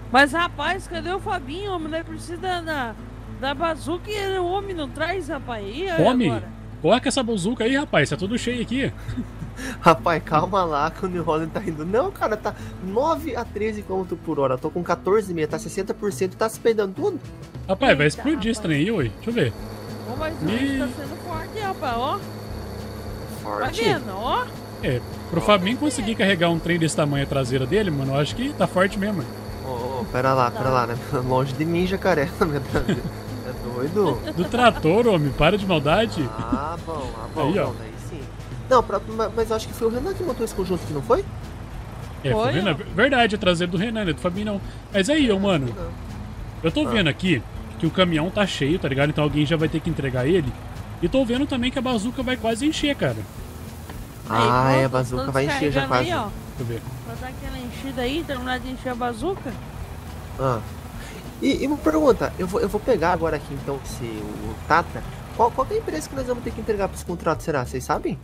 Mas rapaz, cadê o Fabinho? O homem não precisa da bazuca e o homem não traz, rapaz. E aí Homem, agora? coloca essa buzuca aí, rapaz. Tá tudo cheio aqui. Rapaz, calma lá que o New Holland tá indo. Não, cara, tá 9 a 13 km por hora. Tô com 14,6, tá 60%, tá se perdendo tudo. Rapaz, vai Eita, explodir esse rapaz. trem aí, ué. Deixa eu ver. Ô, mas o bicho tá sendo forte, rapaz, ó. Tá Forte. vendo, ó? É, pro Fabinho conseguir carregar um trem desse tamanho a traseira dele, mano, eu acho que tá forte mesmo. Ô, pera lá, né? Longe de mim, jacaré. Minha traseira. É doido? Do trator, homem, para de maldade. Ah, bom, Aí, ó. não, daí sim. Não, mas eu acho que foi o Renan que montou esse conjunto aqui, não foi? É, foi Foi, vendo? ó. Verdade, a traseira do Renan, né? Do Fabinho não. Mas aí, ô, mano, eu tô vendo aqui que o caminhão tá cheio, tá ligado? Então alguém já vai ter que entregar ele. E tô vendo também que a bazuca vai quase encher, cara. Ah, Aí, é, a pronto, bazuca tô vai encher já descarregando quase. aí, ó. Deixa eu ver. Pra dar aquela enchida aí, terminar de encher a bazuca. Ah. E uma pergunta, eu vou pegar agora aqui então o Tatra. Qual que é a empresa que nós vamos ter que entregar pra esse contrato, será? Vocês sabem?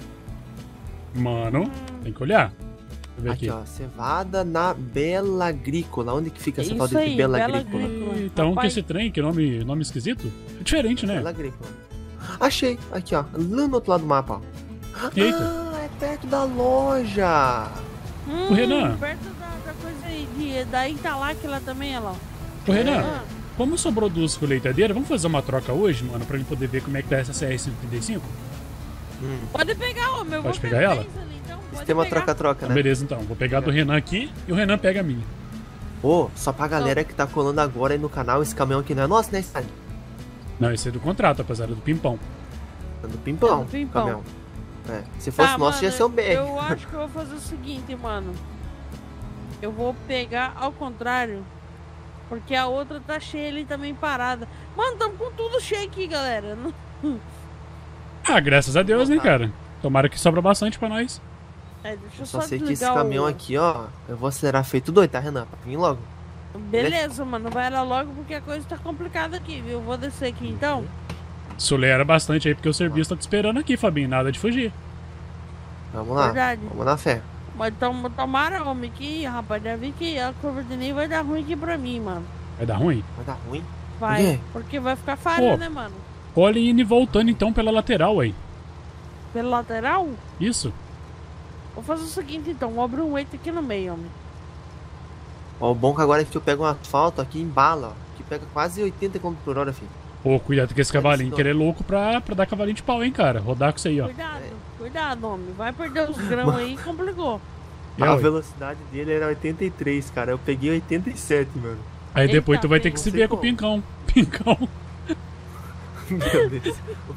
Mano, tem que olhar. Deixa eu ver Aqui, aqui. ó, cevada na Bela Agrícola. Onde que fica essa Isso tal de aí, Bela Bela Agrícola? Agrícola. Então, que Rapaz, esse trem, que nome esquisito? É diferente, né? Bela Agrícola. Achei, aqui, ó, lá no outro lado do mapa, ó. Eita. Ah, é perto da loja. O Renan. Perto da coisa aí, da Italac lá também, olha lá. Ô, Renan, Ah, como sobrou duas colheitadeiras, vamos fazer uma troca hoje, mano, pra gente poder ver como é que tá essa CR-135? pode pegar, ô, meu. Pode vou pegar pegar ela? isso ali, então. Pode Sistema pegar. troca-troca, Então, né? beleza, então. Vou pegar a do Renan aqui e o Renan pega a minha. Ô, só pra galera que tá colando agora aí no canal, esse caminhão aqui não é nosso, né, Stalin? Não, esse é do contrato, rapaziada, do Pimpão. É do Pimpão, É do Pimpão. caminhão. É, se fosse Tá, nosso, mano, ia ser o BR. eu acho que eu vou fazer o seguinte, mano. Eu vou pegar ao contrário. Porque a outra tá cheia ali também parada. Mano, tamo com tudo cheio aqui, galera. Ah, graças a Deus, né, Tá. cara? Tomara que sobra bastante pra nós. É, deixa eu Eu só só sei que esse desligar caminhão o... aqui, ó, eu vou acelerar feito doido, tá, Renan? Pra vir logo. Beleza, mano. Vai lá logo porque a coisa tá complicada aqui, viu? Vou descer aqui então. Acelera bastante aí, porque o serviço tá te esperando aqui, Fabinho. Nada de fugir. Vamos lá, Verdade. vamos na fé. Mas tomara, homem, que, rapaz, deve que a curva de nível vai dar ruim aqui pra mim, mano. Vai dar ruim? Vai dar ruim? Vai. Por quê? Porque vai ficar falha, Pô. né, mano? Olha indo e voltando então pela lateral aí. Pelo lateral, Isso. vou fazer o seguinte então. Vou abrir um 8 aqui no meio, homem. Ó, o bom que agora é que eu pego um asfalto aqui em bala, ó, que pega quase 80 km por hora, filho. Pô, cuidado com esse Olha cavalinho, isso, que ele é louco pra dar cavalinho de pau, hein, cara. Rodar com isso aí, ó. Cuidado, cuidado, homem. Vai perder os grãos aí e complicou. É, A ué. velocidade dele era 83, cara. Eu peguei 87, mano. Aí depois Eita, tu vai ter bem. que Não se sei ver com o como. Pincão. Pincão. Meu Deus.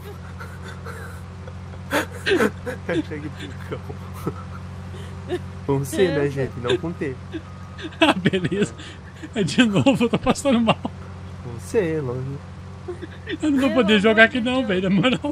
Hashtag pincão. Com C, né, gente? Não com T. Ah, beleza. De novo, eu tô passando mal. Com C, longe. Eu não vou Pelo poder amor jogar de aqui não, Deus. velho. Na moral.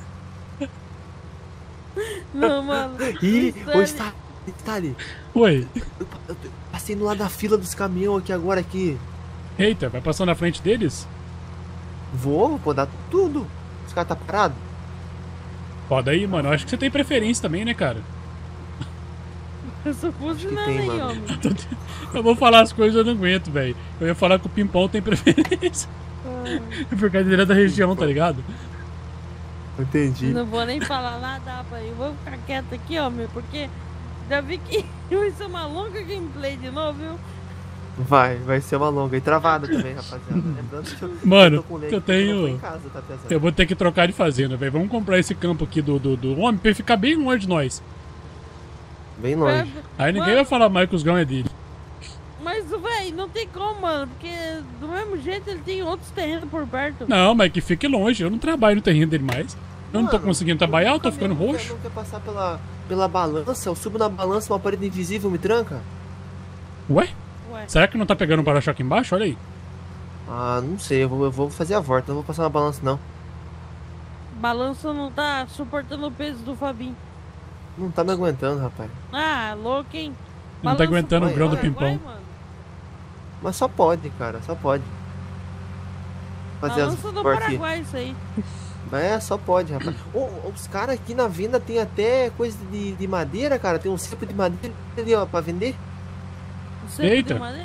Não, mano. Ih, ô Stanley. Stali, Oi. eu passei no lado da fila dos caminhões aqui agora aqui. Eita, vai passando na frente deles? Vou dar tudo. Os caras tá parado? Foda aí, mano. Eu acho que você tem preferência também, né, cara? Eu sou funcionando tem, aí, mano. homem. Eu vou falar as coisas, eu não aguento, velho. Eu ia falar que o Pimpão tem preferência. Por causa dele é da região, tá ligado? Entendi. Não vou nem falar nada, rapaz. Eu vou ficar quieto aqui, homem, porque já vi que vai ser uma longa gameplay de novo, viu? Vai ser uma longa e travada também, rapaziada. Lembrando que Mano, tô com lag eu porque não tô tenho- em casa, tá pesado. Eu vou ter que trocar de fazenda, velho. Vamos comprar esse campo aqui do homem pra ele ficar bem longe de nós. Bem longe. Aí ninguém Mano, vai falar mais que os grãos é dele. Mas, velho, não tem como, mano, porque do mesmo jeito ele tem outros terrenos por perto. Não, mas que fique longe. Eu não trabalho no terreno dele mais. Eu não tô Mano, conseguindo trabalhar, eu tô o ficando caminhão roxo. Não quer passar pela balança, eu subo na balança, uma parede invisível me tranca? Ué? Ué, Será que não tá pegando um para-choque embaixo? Olha aí. Ah, não sei, eu vou fazer a volta, não vou passar na balança não. balança não tá suportando o peso do Fabinho. Não tá me aguentando, rapaz. Ah, louco, hein? Não tá aguentando o grão do Paraguai, Pimpão. mano. Mas só pode, cara, só pode. Fazer as Balança do voltas aqui. Paraguai, isso aí. É, só pode, rapaz. Os caras aqui na venda tem até coisa de madeira, cara. Tem um cepo de madeira ali, ó, pra vender. Sempre Eita. de madeira.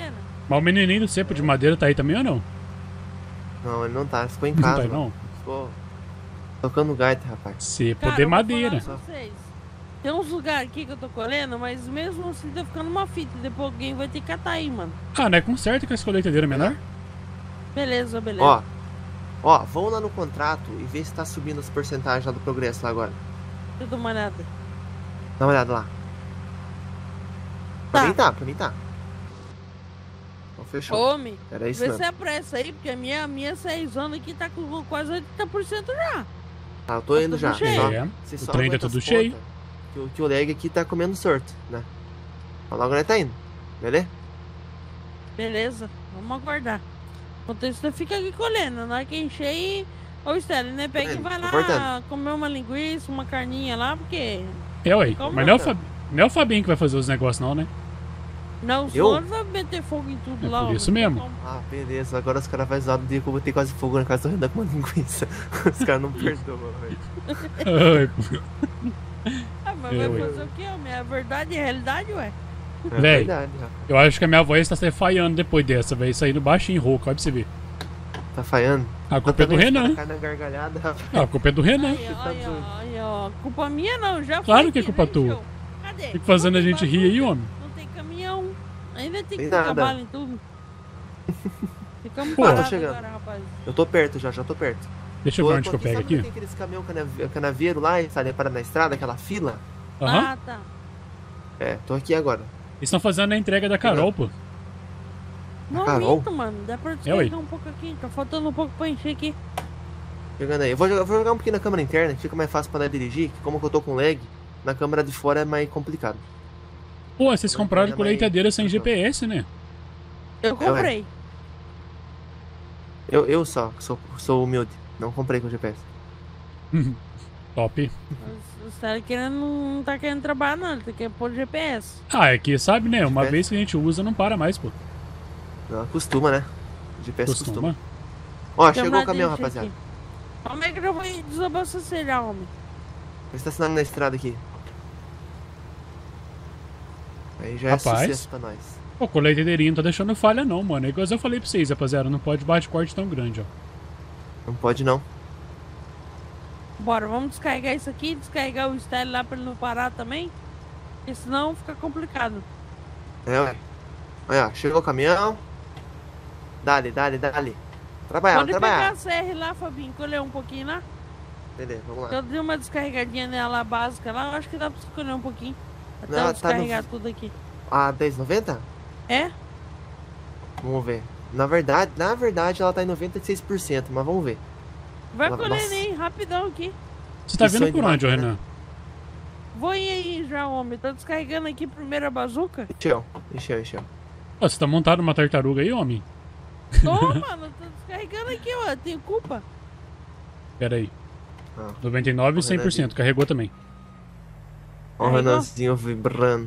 Mas o menininho do cepo de madeira tá aí também ou não? Não, ele não tá, ele ficou em Não casa. tá aí, mano. não? Ficou tocando gaita, rapaz. Cepo Cara, de eu vou madeira. falar pra vocês. Tem uns lugares aqui que eu tô colhendo, mas mesmo assim tá ficando uma fita. Depois alguém vai ter que catar aí, mano. Ah, não é conserta com essa colheitadeira menor? Beleza, beleza. Ó, vamos lá no contrato e ver se tá subindo as porcentagens lá do progresso lá agora. Deixa eu dar uma olhada. Dá uma olhada lá. Tá. Pra mim tá. Então fechou. Homem, Era isso vê mesmo. se apressa aí, porque a minha 6 anos aqui tá com quase 80% já. Tá, eu tô indo tudo já. cheio. Só- É, você o só trem tá aguenta tudo as cheio. pontas, que o leg aqui tá comendo sorte, né? Mas logo ele tá indo. Beleza? Beleza, vamos aguardar. Enquanto isso, você fica aqui colhendo. Na hora que encher e... Ô, Stélio, né? Pega e vai lá Importante. comer uma linguiça, uma carninha lá, porque... É, ué. Como Mas não é, não? não é o Fabinho que vai fazer os negócios, não, né? Não, o senhor vai meter fogo em tudo É lá. por ó, isso não tem mesmo. como. Ah, beleza. Agora os caras vão zoar no dia que eu botei quase fogo na casa do Renan com uma linguiça. Os caras não perdoam, velho. Ai, pô. Ah, mas É, vai ué. fazer o quê, homem? É verdade, é realidade, ué. É Véi. verdade, já. Eu acho que a minha voz tá se falhando depois dessa, velho. Saindo baixinho rouco, olha pra você ver. Tá falhando? A culpa é do Renan. Tá na gargalhada, rapaz. Ah, a culpa é do Renan. Aí, ó. Culpa minha não, já Claro foi que é aqui, culpa né, tua. show? Cadê? Fica fazendo a Não tem gente rir aí, bazuca, homem. Não tem caminhão. Ainda tem que Tem ter nada. cavalo em tudo. Ficamos Pô, parados tô chegando. agora, rapaz. Eu tô perto já tô perto. Deixa eu ver onde que eu pego Sabe que aqui. tem aqueles caminhão canaveiro lá e sai para na estrada, aquela fila? Aham. Ah, tá. É, tô aqui agora. Eles estão fazendo a entrega da Carol, pô. Não Carol? minto, mano. Dá pra ué. descarregar um pouco aqui. Tá faltando um pouco pra encher aqui. Chegando aí. Eu vou jogar um pouquinho na câmera interna, que fica mais fácil pra nós dirigir, que como que eu tô com lag, na câmera de fora é mais complicado. Pô, vocês compraram Mas- colheitadeira sem GPS, né? Eu comprei. Eu só, que sou humilde. Não comprei com GPS. Top. Os caras querendo, não tá querendo trabalhar, não. Ele tá querendo pôr GPS. Ah, é que, sabe, né? Uma GPS. vez que a gente usa, não para mais, pô. Não, costuma, né? GPS costuma. Costuma. Ó, Tem chegou uma o caminhão, deixa rapaziada. aqui. Como é que eu vou desabastecer já, homem? Ele está assinando na estrada aqui. Aí já é Rapaz. sucesso pra nós. Pô, colheitadeirinha não tá deixando falha, não, mano. É igual eu falei pra vocês, rapaziada. Não pode bater corte tão grande, ó. Não pode não. Bora, vamos descarregar isso aqui, descarregar o style lá pra ele não parar também. Porque senão fica complicado. É, ué. Olha, ó, chegou o caminhão. Dale. Trabalhar, Pode pegar trabalhar. a CR lá, Fabinho, colher um pouquinho lá. Beleza, vamos lá. Eu dei uma descarregadinha nela básica lá, eu acho que dá pra escolher um pouquinho. Até Não, eu tá no- descarregar tudo aqui. A 10,90? É? Vamos ver. Na verdade ela tá em 96%, mas vamos ver. Vai Nossa. colhendo aí, rapidão aqui. Você tá Que vindo sonho por de onde, ô máquina, Renan? Vou ir aí já, homem. Tô descarregando aqui primeiro a bazuca. Encheu. Ó, você tá montado numa tartaruga aí, homem? Tô, mano, tô descarregando aqui, ó. Tenho culpa. Pera aí. Ah. 99 e 100%. Carregou também. Ó o Carregou? Renanzinho vibrando.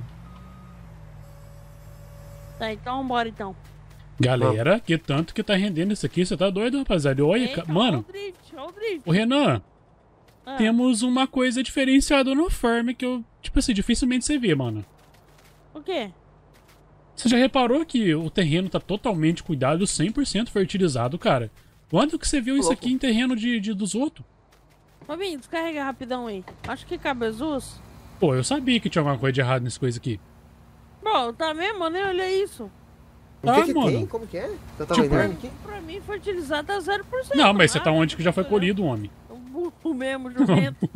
Tá, então bora então. Galera, que tanto que tá rendendo isso aqui. Você tá doido, rapaziada? Olha, Eita, mano. Ó o drift. Ô, Renan. Ah, Temos uma coisa diferenciada no farm que eu, tipo assim, dificilmente você vê, mano. O quê? Você já reparou que o terreno tá totalmente cuidado, 100% fertilizado, cara? Quando que você viu isso louco. aqui em terreno dos outros? Fabinho, descarrega rapidão aí. Acho que cabe as duas. Pô, eu sabia que tinha alguma coisa de errado nessa coisa aqui. Bom, tá mesmo? Eu nem olhei isso. O que Tá, que mano. tem? Como que é? Eu tava Tipo, olhando aqui. Pra mim, fertilizar tá 0%. Não, mas você tá nada. onde que já foi colhido, homem. O burro mesmo, jumento.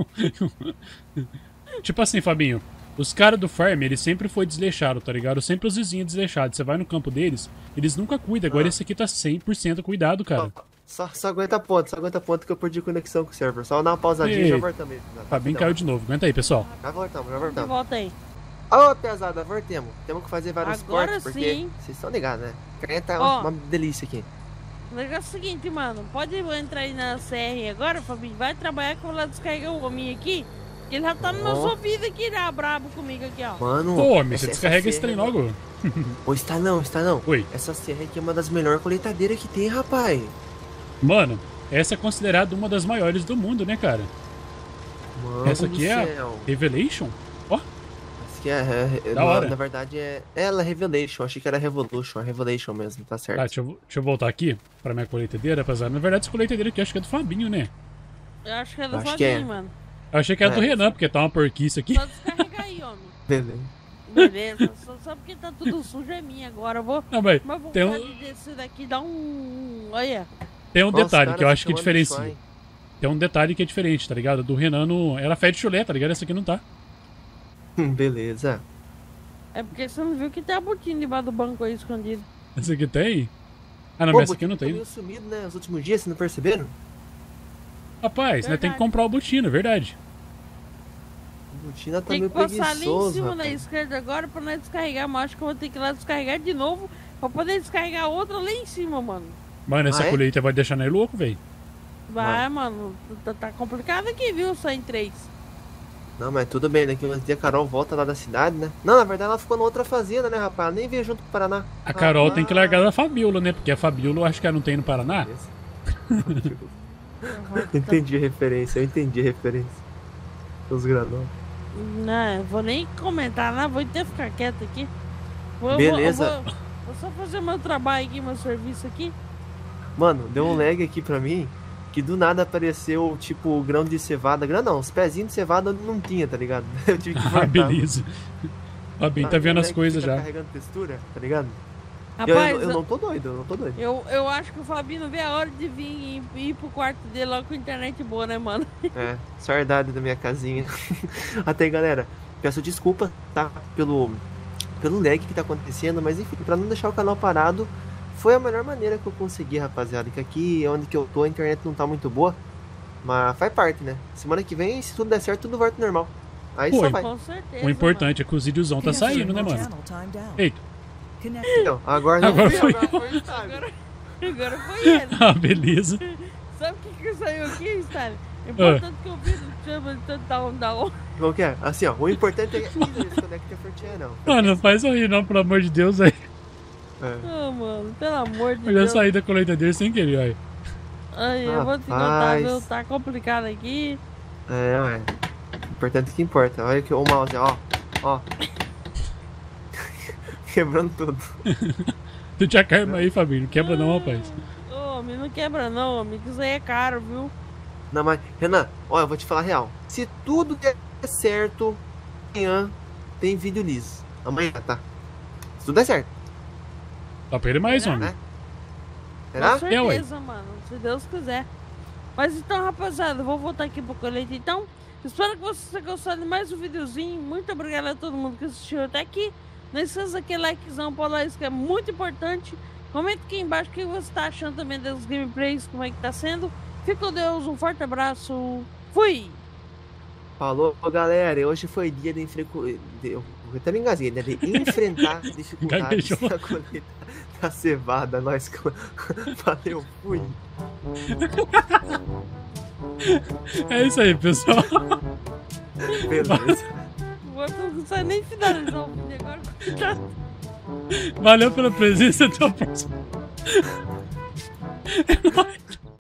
Tipo assim, Fabinho, os caras do farm, eles sempre foi desleixado, tá ligado? Sempre os vizinhos desleixados. Você vai no campo deles, eles nunca cuidam. Agora esse aqui tá 100% cuidado, cara. Só aguenta ponto que eu perdi conexão com o server. Só dar uma pausadinha e Ei. já voltamos aí. Fabinho caiu de novo. Aguenta aí, pessoal. Já voltamos. De volta aí. Ô, pesada, voltemos. Temos que fazer vários Agora cortes, porque sim. vocês estão ligados, né? A carne tá Ó. uma delícia aqui. O negócio é o seguinte, mano. Pode entrar aí na CR agora, Fabinho. Vai trabalhar que eu vou lá descarregar o homem aqui. Ele já tá nos meus Ó. ouvidos aqui já, brabo comigo aqui, ó. Mano, Pô, homem, essa- você essa descarrega esse serra, trem logo. Ô, está não. Oi. Essa serra aqui é uma das melhores colheitadeiras que tem, rapaz. Mano, essa é considerada uma das maiores do mundo, né, cara? Mano Essa aqui do é a céu. Revelation? Ó, que Da hora. na verdade ela é Revelation, achei que era Revolution, é Revelation mesmo, tá certo. Tá, deixa eu voltar aqui pra minha colheitadeira, rapaziada. Na verdade, essa colheitadeira aqui acho que é do Fabinho, né? Eu acho que é do Acho que é. Fabinho, mano. Eu achei que era do Renan, porque tá uma porquice aqui. Só descarregar aí, homem. Beleza. Beleza, só porque tá tudo sujo é minha agora. Eu vou. Não, mas Mas vou tem descer daqui e dar um. Olha. tem um Nossa, detalhe cara, que eu acho que chamando diferencia. Shrine. Tem um detalhe que é diferente, tá ligado? Do Renan era fé de chulé, tá ligado? Essa aqui não tá. Beleza. É porque você não viu que tem a botina debaixo do banco aí escondido. Essa aqui tem? Ah, não, Pô, mas essa aqui o não Botina tá tem. meio sumido, né? Os últimos dias, vocês não perceberam? Rapaz, né, tem que Verdade. comprar o botina, verdade. O Botina tá Tem que meio passar ali em preguiçoso, cima da rapaz. esquerda agora pra nós descarregar. Mas acho que eu vou ter que ir lá descarregar de novo pra poder descarregar outra lá em cima, mano. Mano, essa Ah, é? colheita vai deixar nós louco, velho. Vai, mano. Tá complicado aqui, viu? Só em 3. Não, mas tudo bem, daqui uns dias a Carol volta lá da cidade, né? Não, na verdade ela ficou na outra fazenda, né, rapaz? Ela nem veio junto pro Paraná. A Carol Ah, tem que largar da Fabiola, né? Porque a Fabiola eu acho que ela não tem no Paraná. Entendi a referência, eu entendi a referência. Os granolas. Não, eu vou nem comentar, não. Vou até ficar quieto aqui. Beleza. Vou só fazer meu trabalho aqui, meu serviço aqui. Mano, deu um lag aqui pra mim, que do nada apareceu, tipo, o grão de cevada. Grão não, os pezinhos de cevada não tinha, tá ligado? Eu tive que Ah, cortar. beleza. Fabinho tá vendo o as lag coisas fica já. carregando textura, tá ligado? Rapaz, Eu não tô doido, eu não tô doido. eu acho que o Fabinho vê a hora de vir e ir pro quarto dele logo com internet boa, né, mano? É, saudade da minha casinha. Até aí, galera, peço desculpa, tá? Pelo lag que tá acontecendo, mas enfim, pra não deixar o canal parado, foi a melhor maneira que eu consegui, rapaziada. Que aqui onde que eu tô, a internet não tá muito boa, mas faz parte, né? Semana que vem, se tudo der certo, tudo volta ao normal. Aí Pô, só vai. Com certeza. O importante é que o Zidiozão tá saindo, né, mano? Eita. Então, agora não Agora foi, foi. agora foi o Mano. Stalin. Agora foi ele. Ah, beleza. Sabe o que saiu aqui, Stalin? Importante que eu vi no chama de down. Como que é? Assim, ó, o importante é Easily Connected for Channel. Mano, não faz eu rir não, pelo amor de Deus, aí. É. Ah, mano, pelo amor de Eu já Deus. saí da colheitadeira sem querer, aí. Ai, eu vou te contar, Rapaz. viu? Tá complicado aqui. É, ué. Importante que importa. Olha aqui o mouse, ó. Ó. Quebrando tudo. Tu tinha karma aí, Fabinho. Não quebra não, rapaz. Ô, homem, não quebra não, homem, que isso aí é caro, viu? Não, mas, Renan, ó, eu vou te falar a real. Se tudo der certo, amanhã tem vídeo liso. Amanhã, tá? Se tudo der certo, Dá pra ele mais, Será? homem. né? Com Será? certeza, mano, se Deus quiser. Mas então, rapaziada, eu vou voltar aqui pro colete então. Espero que vocês tenham gostado de mais um videozinho. Muito obrigado a todo mundo que assistiu até aqui. Não esqueça daquele likezão pra nós, que é muito importante. Comenta aqui embaixo o que você tá achando também dos gameplays, como é que tá sendo. Fica com Deus, um forte abraço. Fui! Falou, galera. Hoje foi dia de eu até me engasguei, né? De enfrentar dificuldades Gaguejou. na colheita da cevada. Nós. Valeu, fui. É isso aí, pessoal. Beleza. Não sai nem finalizar o vídeo agora. Coitado. Valeu pela presença, até o próximo. É nóis.